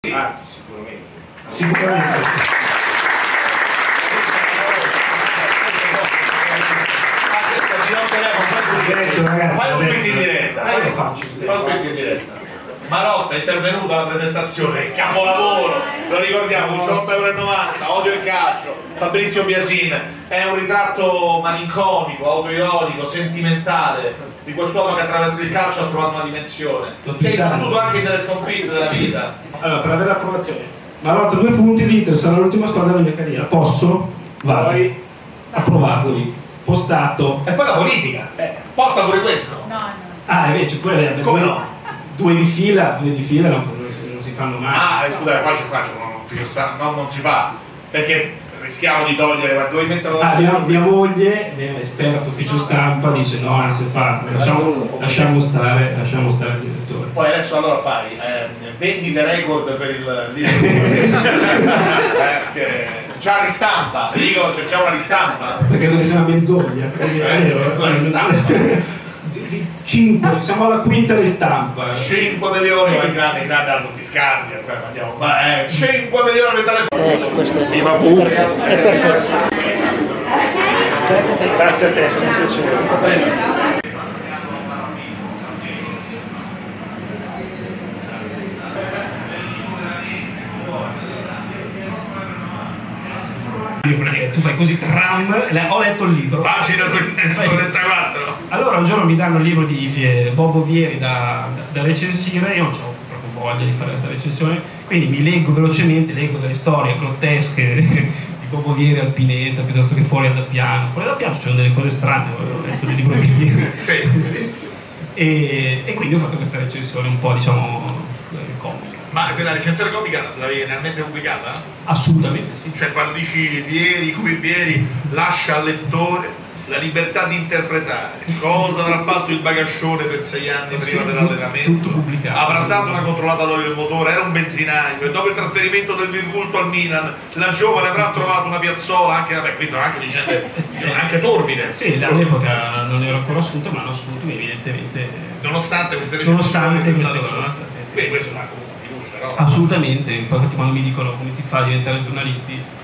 Grazie, sicuramente. Sicuramente. Fai un tweet in diretta. Fai un tweet in diretta. Marotta è intervenuta alla presentazione, capolavoro, lo ricordiamo, 18,90 €, odio il calcio, Fabrizio Biasin, è un ritratto malinconico, autoironico, sentimentale di quest'uomo che attraverso il calcio ha trovato una dimensione. Sei battuto anche delle sconfitte della vita. Allora, per avere l'approvazione, Marotta 2 punti, l'Inter sarà l'ultima squadra della mia carriera. Posso? Vai. Approvato. Postato. E poi la politica, posta pure questo. No. Ah, invece poi come no? Due di fila non si fanno mai. Ah, scusate, qua non si fa, perché rischiamo di togliere, ma dovevi metterlo mia moglie, esperto ufficio stampa, dice no, non si fa, lasciamo stare il direttore. Poi adesso allora fai vendite record per il libro. C'è una ristampa, vi dico c'è una ristampa. Perché non sia una menzogna. Una ristampa. 5, siamo alla quinta ristampa. 5 milioni, ma grande Aldo Piscardi, andiamo, 5 milioni di telefono. Questo è Viva Buffa. è perfetto. Grazie a te, è un piacere. Tu fai così, tram, ho letto il libro. Pagina 34. Allora un giorno mi danno il libro di Bobo Vieri da recensire, io non ho proprio voglia di fare questa recensione, quindi mi leggo velocemente, leggo delle storie grottesche di Bobo Vieri al Pineta, piuttosto che Fuori da Piano. Fuori da Piano c'erano delle cose strane, ho letto del libro di Sì. E quindi ho fatto questa recensione un po', diciamo, comica. Ma quella recensione comica l'avevi realmente pubblicata? Assolutamente sì. Cioè quando dici Vieri lascia al lettore la libertà di interpretare cosa avrà fatto il bagascione per 6 anni prima dell'allenamento, tutto pubblicato, avrà dato una controllata all'olio del motore, era un benzinaio e dopo il trasferimento del Virgulto al Milan la giovane avrà trovato una piazzola anche, anche vicende anche torbide. Sì, all'epoca non ero ancora assunto, ma l'ho assunto evidentemente. Nonostante queste Nonostante queste cose. sì. Quindi questo è una fiducia, no? Assolutamente, infatti quando mi dicono come si fa a diventare giornalisti